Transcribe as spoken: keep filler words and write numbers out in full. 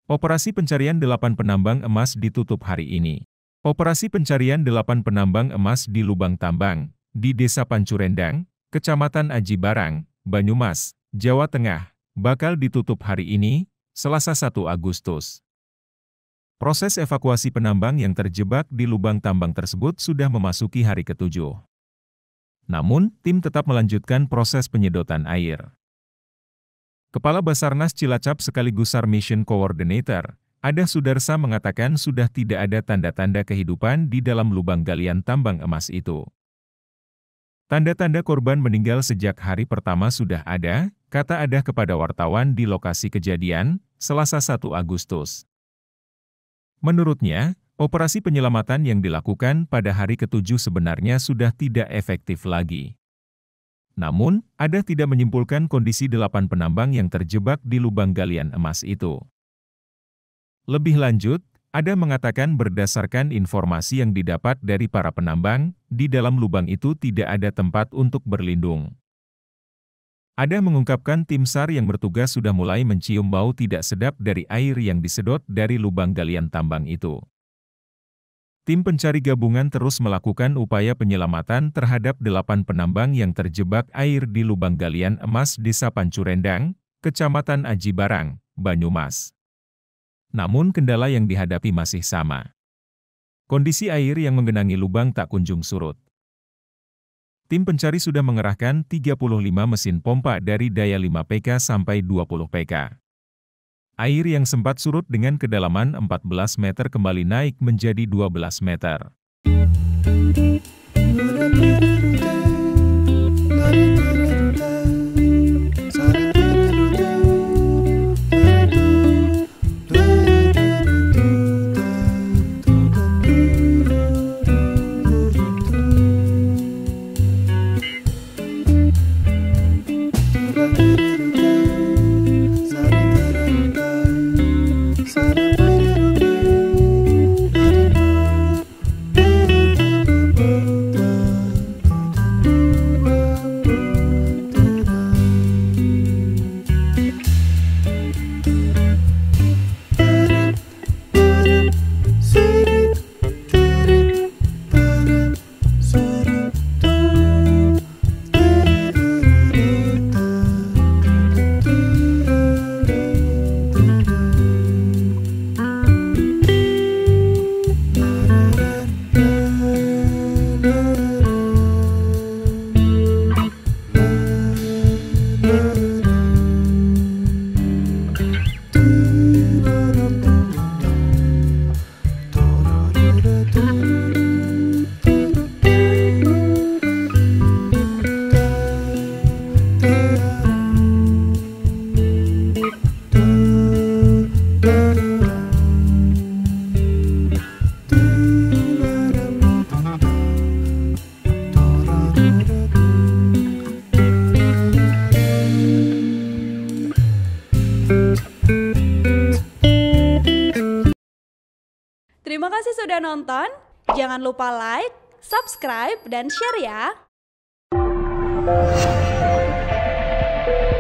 Operasi pencarian delapan penambang emas ditutup hari ini. Operasi pencarian delapan penambang emas di lubang tambang, di Desa Pancurendang, Kecamatan Aji Barang, Banyumas, Jawa Tengah, bakal ditutup hari ini, Selasa satu Agustus. Proses evakuasi penambang yang terjebak di lubang tambang tersebut sudah memasuki hari ketujuh. Namun, tim tetap melanjutkan proses penyedotan air. Kepala Basarnas Cilacap sekaligus SAR Mission Coordinator, Adah Sudarsa mengatakan sudah tidak ada tanda-tanda kehidupan di dalam lubang galian tambang emas itu. Tanda-tanda korban meninggal sejak hari pertama sudah ada, kata Adah kepada wartawan di lokasi kejadian, Selasa satu Agustus. Menurutnya, operasi penyelamatan yang dilakukan pada hari ketujuh sebenarnya sudah tidak efektif lagi. Namun, Adah tidak menyimpulkan kondisi delapan penambang yang terjebak di lubang galian emas itu. Lebih lanjut, Adah mengatakan berdasarkan informasi yang didapat dari para penambang, di dalam lubang itu tidak ada tempat untuk berlindung. Adah mengungkapkan tim SAR yang bertugas sudah mulai mencium bau tidak sedap dari air yang disedot dari lubang galian tambang itu. Tim pencari gabungan terus melakukan upaya penyelamatan terhadap delapan penambang yang terjebak air di lubang galian emas Desa Pancurendang, Kecamatan Aji Barang, Banyumas. Namun kendala yang dihadapi masih sama. Kondisi air yang menggenangi lubang tak kunjung surut. Tim pencari sudah mengerahkan tiga puluh lima mesin pompa dari daya lima P K sampai dua puluh P K. Air yang sempat surut dengan kedalaman empat belas meter kembali naik menjadi dua belas meter. Terima kasih sudah nonton. Jangan lupa like, subscribe, dan share ya.